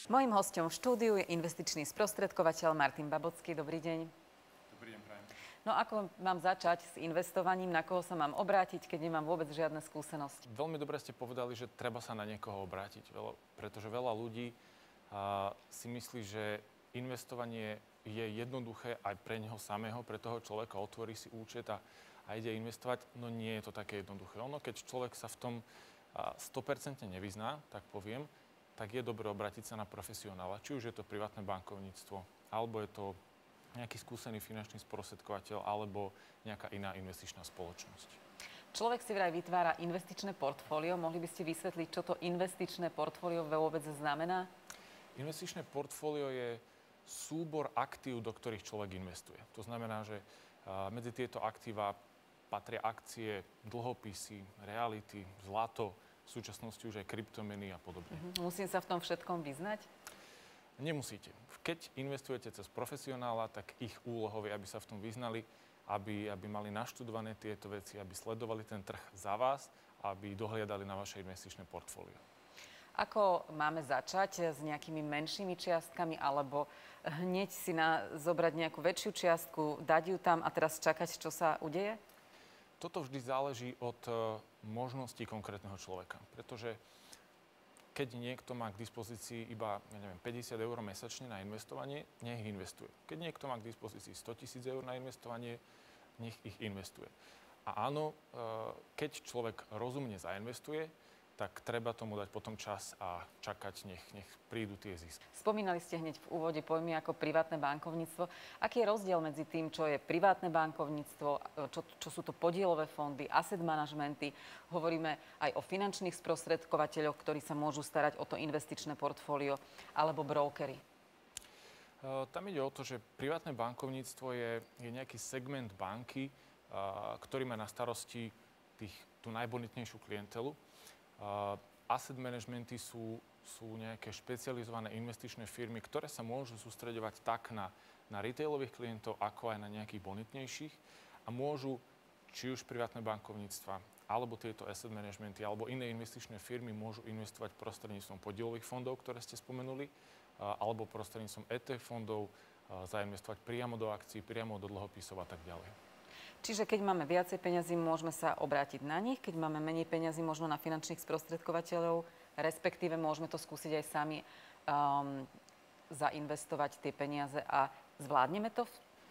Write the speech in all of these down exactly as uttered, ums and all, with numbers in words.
Mojím hosťom v štúdiu je investičný sprostredkovateľ Martin Babocký. Dobrý deň. Dobrý deň, prajem. No ako mám začať s investovaním, na koho sa mám obrátiť, keď nemám vôbec žiadne skúsenosti? Veľmi dobre ste povedali, že treba sa na niekoho obrátiť, veľa, pretože veľa ľudí a, si myslí, že investovanie je jednoduché aj pre neho samého, pre toho človeka, otvorí si účet a, a ide investovať. No nie je to také jednoduché. Ono, keď človek sa v tom a, sto percent nevyzná, tak poviem, tak je dobré obrátiť sa na profesionála. Či už je to privátne bankovníctvo, alebo je to nejaký skúsený finančný sprostredkovateľ, alebo nejaká iná investičná spoločnosť. Človek si vraj vytvára investičné portfólio. Mohli by ste vysvetliť, čo to investičné portfólio vôbec znamená? Investičné portfólio je súbor aktív, do ktorých človek investuje. To znamená, že medzi tieto aktíva patria akcie, dlhopisy, reality, zlato, v súčasnosti už aj kryptomeny a podobne. Uh-huh. Musím sa v tom všetkom vyznať? Nemusíte. Keď investujete cez profesionála, tak ich úlohou je, aby sa v tom vyznali, aby, aby mali naštudované tieto veci, aby sledovali ten trh za vás, aby dohliadali na vaše investičné portfólio. Ako máme začať? S nejakými menšími čiastkami alebo hneď si na, zobrať nejakú väčšiu čiastku, dať ju tam a teraz čakať, čo sa udeje? Toto vždy záleží od uh, možností konkrétneho človeka, pretože keď niekto má k dispozícii iba, ja neviem, päťdesiat eur mesačne na investovanie, nech investuje. Keď niekto má k dispozícii sto tisíc eur na investovanie, nech ich investuje. A áno, uh, keď človek rozumne zainvestuje, tak treba tomu dať potom čas a čakať, nech, nech prídu tie zisky. Spomínali ste hneď v úvode pojmy ako privátne bankovníctvo. Aký je rozdiel medzi tým, čo je privátne bankovníctvo, čo, čo sú to podielové fondy, asset managementy? Hovoríme aj o finančných sprostredkovateľoch, ktorí sa môžu starať o to investičné portfólio, alebo brokery. Uh, tam ide o to, že privátne bankovníctvo je, je nejaký segment banky, uh, ktorý má na starosti tých, tú najbonitnejšiu klientelu. Uh, asset managementy sú, sú nejaké špecializované investičné firmy, ktoré sa môžu sústreďovať tak na, na retailových klientov, ako aj na nejakých bonitnejších a môžu, či už privátne bankovníctva, alebo tieto asset managementy, alebo iné investičné firmy môžu investovať prostredníctvom podielových fondov, ktoré ste spomenuli, uh, alebo prostredníctvom é té ef fondov, uh, zainvestovať priamo do akcií, priamo do dlhopisov a tak ďalej. Čiže keď máme viacej peňazí, môžeme sa obrátiť na nich. Keď máme menej peňazí, možno na finančných sprostredkovateľov, respektíve môžeme to skúsiť aj sami um, zainvestovať tie peniaze a zvládneme to?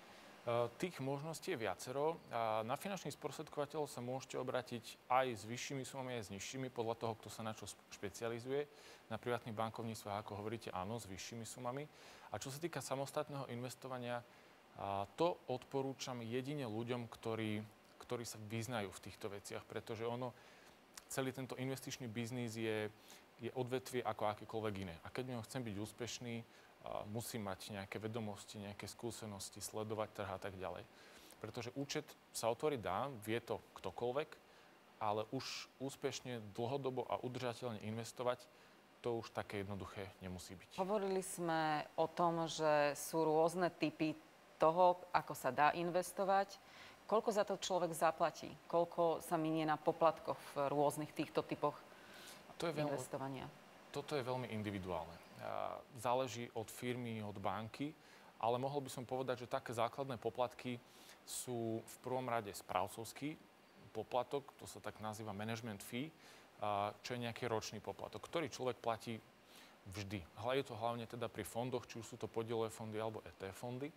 Tých možností je viacero. Na finančných sprostredkovateľov sa môžete obrátiť aj s vyššími sumami, aj s nižšími, podľa toho, kto sa na čo špecializuje. Na privátnych bankovníctvách, ako hovoríte, áno, s vyššími sumami. A čo sa týka samostatného investovania, a to odporúčam jedine ľuďom, ktorí, ktorí sa vyznajú v týchto veciach, pretože ono, celý tento investičný biznis je, je odvetvie ako akékoľvek iné. A keď v ňom chcem byť úspešný, a musím mať nejaké vedomosti, nejaké skúsenosti, sledovať trh a tak ďalej. Pretože účet sa otvoriť dá, vie to ktokoľvek, ale už úspešne, dlhodobo a udržateľne investovať, to už také jednoduché nemusí byť. Hovorili sme o tom, že sú rôzne typy toho, ako sa dá investovať. Koľko za to človek zaplatí? Koľko sa minie na poplatkoch v rôznych týchto typoch to je investovania? Veľmi, toto je veľmi individuálne. Záleží od firmy, od banky, ale mohol by som povedať, že také základné poplatky sú v prvom rade správcovský poplatok, to sa tak nazýva management fee, čo je nejaký ročný poplatok, ktorý človek platí vždy. Je to hlavne teda pri fondoch, či už sú to podielové fondy alebo é té ef fondy.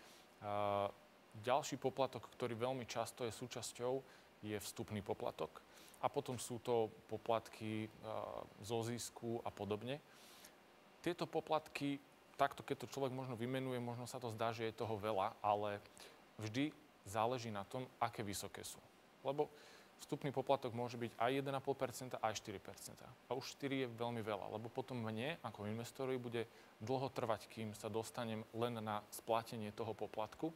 Uh, ďalší poplatok, ktorý veľmi často je súčasťou, je vstupný poplatok a potom sú to poplatky uh, zo zisku a podobne. Tieto poplatky, takto keď to človek možno vymenuje, možno sa to zdá, že je toho veľa, ale vždy záleží na tom, aké vysoké sú. Lebo vstupný poplatok môže byť aj jeden celá päť percenta, aj štyri percentá. A už štyri je veľmi veľa, lebo potom mne, ako investorovi, bude dlho trvať, kým sa dostanem len na splatenie toho poplatku.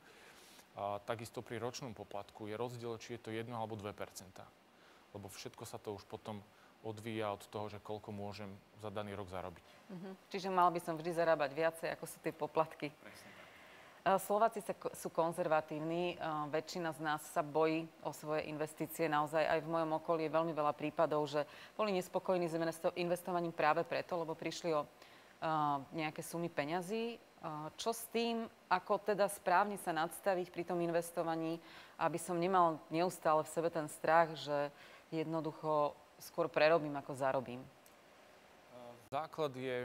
A takisto pri ročnom poplatku je rozdiel, či je to jedno alebo dve percentá. Lebo všetko sa to už potom odvíja od toho, že koľko môžem za daný rok zarobiť. Mhm. Čiže mal by som vždy zarábať viacej, ako sú tie poplatky. Presne. Slováci sa, sú konzervatívni, väčšina z nás sa bojí o svoje investície. Naozaj aj v mojom okolí je veľmi veľa prípadov, že boli nespokojní s investovaním práve preto, lebo prišli o nejaké sumy peňazí. Uh, čo s tým, ako teda správne sa nadstaviť pri tom investovaní, aby som nemal neustále v sebe ten strach, že jednoducho skôr prerobím, ako zarobím? Základ je,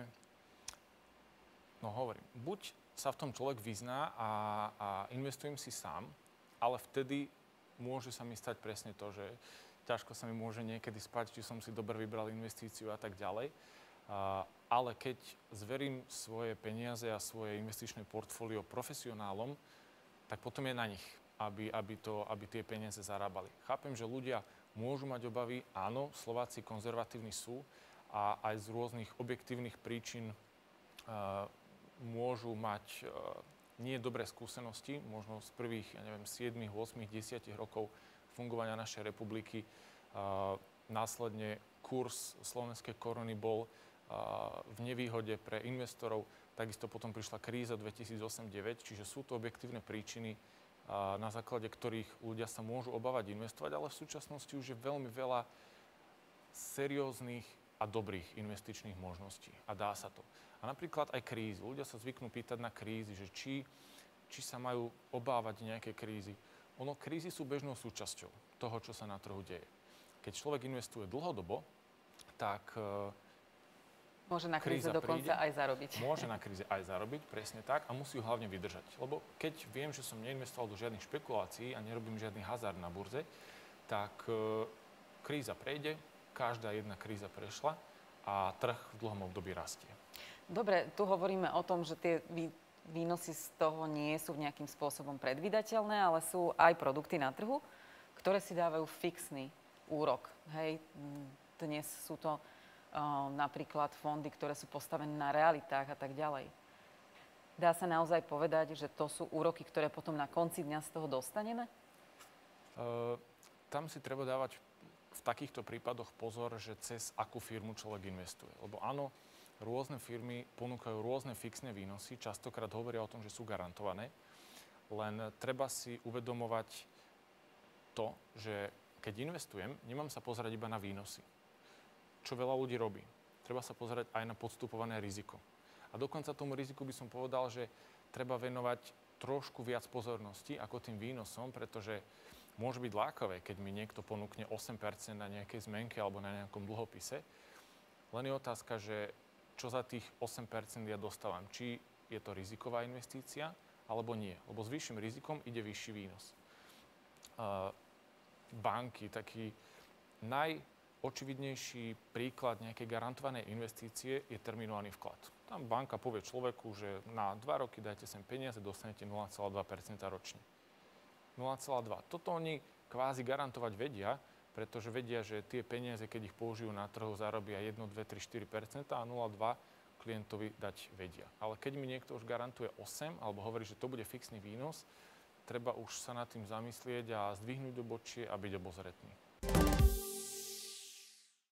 no hovorím, buď sa v tom človek vyzná a, a investujem si sám, ale vtedy môže sa mi stať presne to, že ťažko sa mi môže niekedy spať, či som si dobre vybral investíciu a tak ďalej. Uh, ale keď zverím svoje peniaze a svoje investičné portfólio profesionálom, tak potom je na nich, aby, aby, to, aby tie peniaze zarábali. Chápem, že ľudia môžu mať obavy, áno, Slováci konzervatívni sú a aj z rôznych objektívnych príčin uh, môžu mať uh, nie dobré skúsenosti, možno z prvých, ja neviem, sedem, osem, desať rokov fungovania našej republiky. Uh, následne kurz slovenskej koruny bol v nevýhode pre investorov. Takisto potom prišla kríza dvetisícosem deväť, čiže sú to objektívne príčiny, na základe ktorých ľudia sa môžu obávať investovať, ale v súčasnosti už je veľmi veľa serióznych a dobrých investičných možností a dá sa to. A napríklad aj krízy. Ľudia sa zvyknú pýtať na krízy, že či, či sa majú obávať nejaké krízy. Ono, krízy sú bežnou súčasťou toho, čo sa na trhu deje. Keď človek investuje dlhodobo, tak môže na kríze dokonca príde, aj zarobiť. Môže na kríze aj zarobiť, presne tak, a musí ju hlavne vydržať. Lebo keď viem, že som neinvestoval do žiadnych špekulácií a nerobím žiadny hazard na burze, tak e, kríza prejde, každá jedna kríza prešla a trh v dlhom období rastie. Dobre, tu hovoríme o tom, že tie výnosy z toho nie sú nejakým spôsobom predvídateľné, ale sú aj produkty na trhu, ktoré si dávajú fixný úrok. Hej, dnes sú to napríklad fondy, ktoré sú postavené na realitách a tak ďalej. Dá sa naozaj povedať, že to sú úroky, ktoré potom na konci dňa z toho dostaneme? Uh, tam si treba dávať v takýchto prípadoch pozor, že cez akú firmu človek investuje. Lebo áno, rôzne firmy ponúkajú rôzne fixné výnosy, častokrát hovoria o tom, že sú garantované, len treba si uvedomovať to, že keď investujem, nemám sa pozerať iba na výnosy, čo veľa ľudí robí. Treba sa pozerať aj na podstupované riziko. A dokonca tomu riziku by som povedal, že treba venovať trošku viac pozornosti ako tým výnosom, pretože môže byť lákavé, keď mi niekto ponúkne osem percent na nejakej zmenke alebo na nejakom dlhopise. Len je otázka, že čo za tých osem percent ja dostávam. Či je to riziková investícia, alebo nie. Lebo s vyšším rizikom ide vyšší výnos. Uh, banky, taký naj očividnejší príklad nejakej garantovanej investície je terminovaný vklad. Tam banka povie človeku, že na dva roky dajte sem peniaze, dostanete nula celá dva percenta ročne. nula celá dva. Toto oni kvázi garantovať vedia, pretože vedia, že tie peniaze, keď ich použijú na trhu, zarobia jeden, dva, tri, štyri percenta a nula celá dva klientovi dať vedia. Ale keď mi niekto už garantuje osem alebo hovorí, že to bude fixný výnos, treba už sa nad tým zamyslieť a zdvihnúť do bočie a byť obozretný.